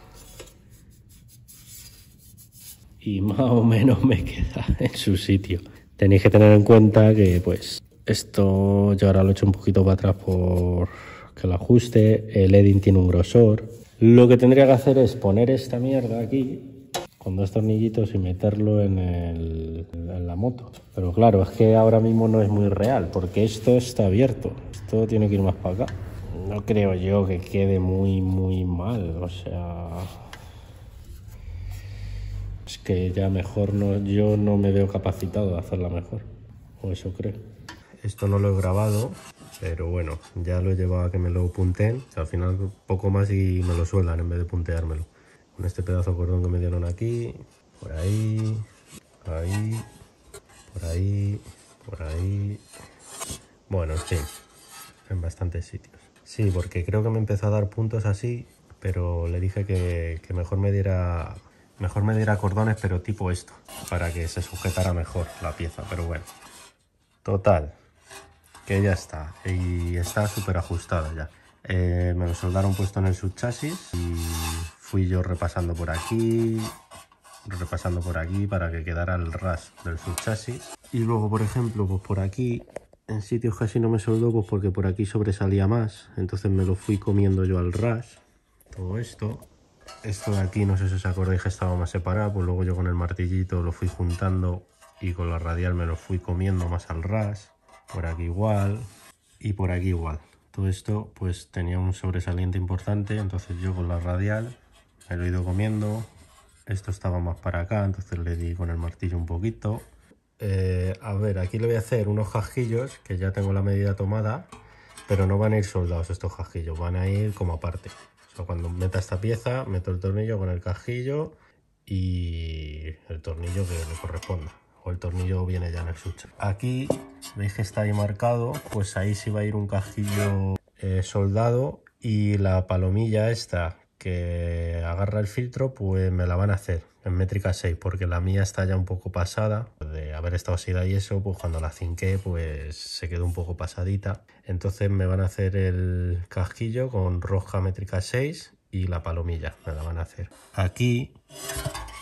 Y más o menos me queda en su sitio. Tenéis que tener en cuenta que pues esto yo ahora lo he hecho un poquito para atrás por que lo ajuste. El Edding tiene un grosor. Lo que tendría que hacer es poner esta mierda aquí con dos tornillitos y meterlo en, el, en la moto. Pero claro, es que ahora mismo no es muy real porque esto está abierto. Esto tiene que ir más para acá. No creo yo que quede muy muy mal, o sea, es que ya mejor no, yo no me veo capacitado de hacerla mejor, o eso creo. Esto no lo he grabado, pero bueno, ya lo he llevado a que me lo punten, o sea, al final poco más y me lo sueldan en vez de punteármelo. Con este pedazo de cordón que me dieron aquí, por ahí, ahí, por ahí, por ahí, bueno, en fin, en bastantes sitios. Sí, porque creo que me empezó a dar puntos así, pero le dije que, que mejor me diera mejor me diera cordones, pero tipo esto, para que se sujetara mejor la pieza, pero bueno. Total, que ya está, y está súper ajustada ya. Eh, me lo soldaron puesto en el subchasis y fui yo repasando por aquí, repasando por aquí para que quedara el ras del subchasis. Y luego, por ejemplo, pues por aquí, en sitios casi no me soldó, pues porque por aquí sobresalía más. Entonces me lo fui comiendo yo al ras. Todo esto. Esto de aquí, no sé si os acordáis que estaba más separado. Pues luego yo con el martillito lo fui juntando y con la radial me lo fui comiendo más al ras. Por aquí igual. Y por aquí igual. Todo esto pues tenía un sobresaliente importante. Entonces yo con la radial me lo he ido comiendo. Esto estaba más para acá. Entonces le di con el martillo un poquito. Eh, a ver, aquí le voy a hacer unos jajillos que ya tengo la medida tomada, pero no van a ir soldados estos jajillos, van a ir como aparte. O sea, cuando meta esta pieza, meto el tornillo con el cajillo y el tornillo que le corresponda, o el tornillo viene ya en el sucho. Aquí veis que está ahí marcado, pues ahí sí va a ir un cajillo eh, soldado, y la palomilla esta que agarra el filtro pues me la van a hacer en métrica seis, porque la mía está ya un poco pasada de haber estado oxidada y eso, pues cuando la cinqué pues se quedó un poco pasadita. Entonces me van a hacer el casquillo con rosca métrica seis y la palomilla me la van a hacer. Aquí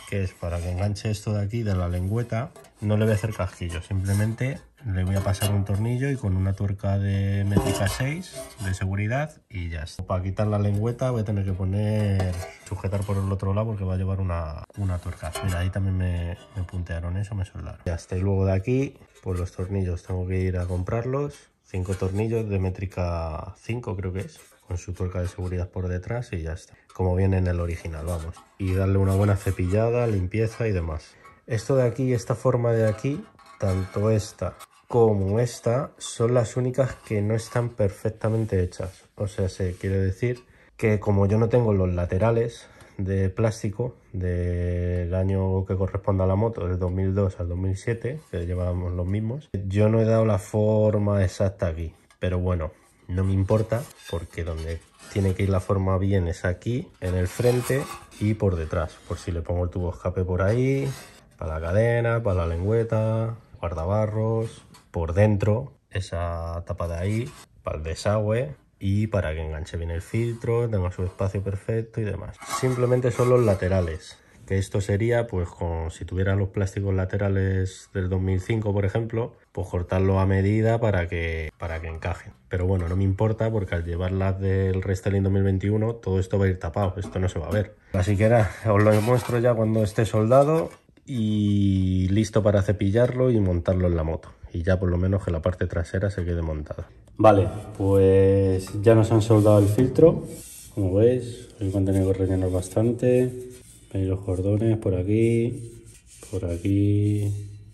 que es para que enganche esto de aquí, de la lengüeta. No le voy a hacer casquillo, simplemente le voy a pasar un tornillo y con una tuerca de métrica seis de seguridad y ya está. Para quitar la lengüeta voy a tener que poner, sujetar por el otro lado porque va a llevar una, una tuerca. Mira, ahí también me, me puntearon eso, me soldaron. Ya está, y luego de aquí, pues los tornillos tengo que ir a comprarlos. Cinco tornillos de métrica cinco creo que es, con su tuerca de seguridad por detrás y ya está. Como viene en el original, vamos. Y darle una buena cepillada, limpieza y demás. Esto de aquí, esta forma de aquí, tanto esta como esta, son las únicas que no están perfectamente hechas. O sea, se quiere decir que como yo no tengo los laterales de plástico del año que corresponde a la moto, del dos mil dos al dos mil siete, que llevábamos los mismos, yo no he dado la forma exacta aquí. Pero bueno, no me importa porque donde tiene que ir la forma bien es aquí, en el frente y por detrás. Por si le pongo el tubo escape por ahí, para la cadena, para la lengüeta, guardabarros, por dentro, esa tapa de ahí, para el desagüe y para que enganche bien el filtro, tenga su espacio perfecto y demás. Simplemente son los laterales, que esto sería pues como si tuviera los plásticos laterales del dos mil cinco, por ejemplo, pues cortarlo a medida para que, para que encajen. Pero bueno, no me importa porque al llevar las del Restyling dos mil veintiuno todo esto va a ir tapado, esto no se va a ver. Así que nada, os lo muestro ya cuando esté soldado y listo para cepillarlo y montarlo en la moto. Y ya por lo menos que la parte trasera se quede montada. Vale, pues ya nos han soldado el filtro. Como veis, el contenido relleno bastante. Veis los cordones por aquí, por aquí,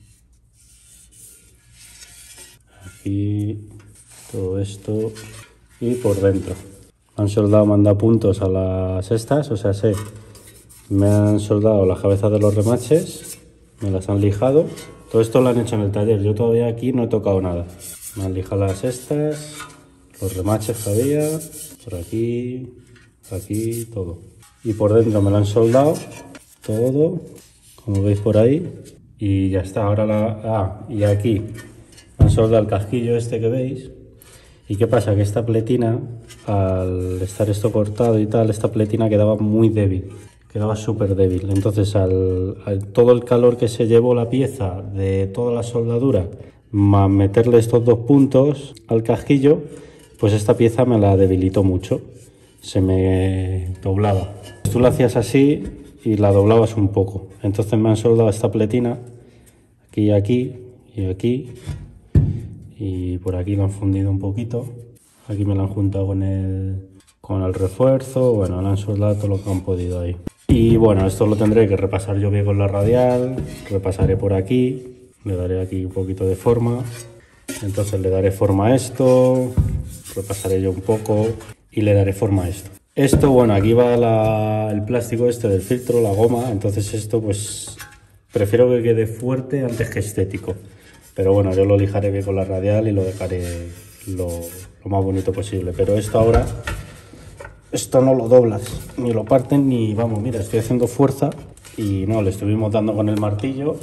aquí, todo esto y por dentro. Han soldado, me han dado puntos a las estas, o sea, sé, me han soldado las cabezas de los remaches, me las han lijado. Todo esto lo han hecho en el taller, yo todavía aquí no he tocado nada. Me han lijado las estas, los remaches todavía, por aquí, aquí, todo. Y por dentro me lo han soldado todo, como veis por ahí. Y ya está, ahora la... Ah, y aquí me han soldado el casquillo este que veis. ¿Y qué pasa? Que esta pletina, al estar esto cortado y tal, esta pletina quedaba muy débil. Quedaba súper débil. Entonces, al, al todo el calor que se llevó la pieza de toda la soldadura, más meterle estos dos puntos al casquillo, pues esta pieza me la debilitó mucho. Se me doblaba. Tú la hacías así y la doblabas un poco. Entonces me han soldado esta pletina aquí y aquí y aquí. Y por aquí lo han fundido un poquito. Aquí me lo han juntado con el, con el refuerzo. Bueno, le han soldado todo lo que han podido ahí. Y bueno, esto lo tendré que repasar yo bien con la radial. Repasaré por aquí. Le daré aquí un poquito de forma. Entonces le daré forma a esto. Repasaré yo un poco y le daré forma a esto. Esto, bueno, aquí va la, el plástico este del filtro, la goma. Entonces esto pues prefiero que quede fuerte antes que estético. Pero bueno, yo lo lijaré bien con la radial y lo dejaré lo, lo más bonito posible. Pero esto ahora, esto no lo doblas, ni lo parten, ni vamos, mira, estoy haciendo fuerza y no, le estuvimos dando con el martillo.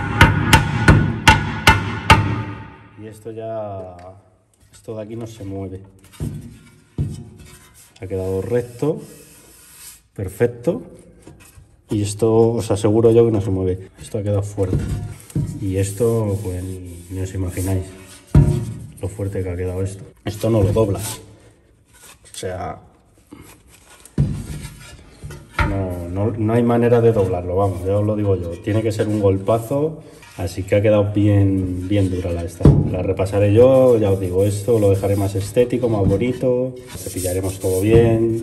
Y esto ya, esto de aquí no se mueve. Ha quedado recto, perfecto. Y esto os aseguro yo que no se mueve. Esto ha quedado fuerte. Y esto, pues ni, ni os imagináis lo fuerte que ha quedado esto. Esto no lo doblas. O sea, no, no, no hay manera de doblarlo, vamos, ya os lo digo yo. Tiene que ser un golpazo, así que ha quedado bien, bien dura la esta. La repasaré yo, ya os digo, esto lo dejaré más estético, más bonito. Cepillaremos todo bien.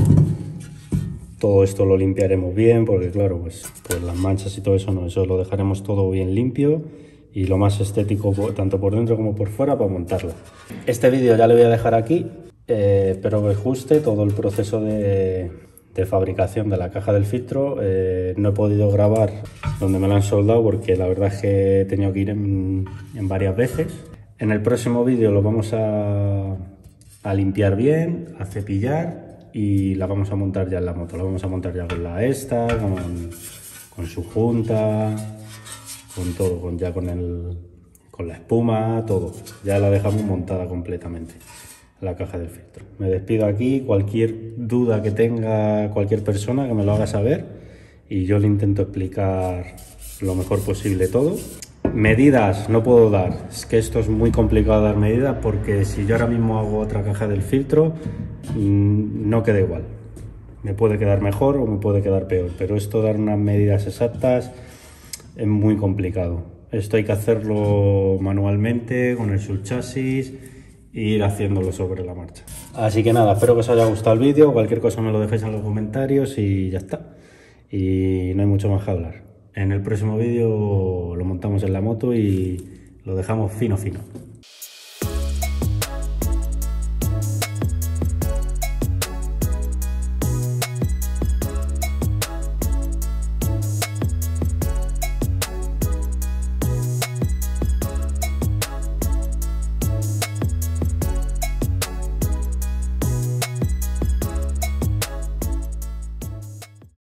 Todo esto lo limpiaremos bien porque claro, pues, pues las manchas y todo eso no, eso lo dejaremos todo bien limpio y lo más estético tanto por dentro como por fuera para montarla. Este vídeo ya le voy a dejar aquí, eh, espero que os guste todo el proceso de, de fabricación de la caja del filtro. Eh, no he podido grabar donde me lo han soldado porque la verdad es que he tenido que ir en, en varias veces. En el próximo vídeo lo vamos a, a limpiar bien, a cepillar. Y la vamos a montar ya en la moto, la vamos a montar ya con la esta, con, con su junta, con todo, con, ya con, el, con la espuma, todo. Ya la dejamos montada completamente, la caja del filtro. Me despido aquí, cualquier duda que tenga cualquier persona que me lo haga saber y yo le intento explicar lo mejor posible todo. Medidas no puedo dar, es que esto es muy complicado dar medidas, porque si yo ahora mismo hago otra caja del filtro no queda igual, me puede quedar mejor o me puede quedar peor, pero esto dar unas medidas exactas es muy complicado. Esto hay que hacerlo manualmente con el subchasis e ir haciéndolo sobre la marcha. Así que nada, espero que os haya gustado el vídeo, cualquier cosa me lo dejéis en los comentarios y ya está, y no hay mucho más que hablar. En el próximo vídeo lo montamos en la moto y lo dejamos fino fino.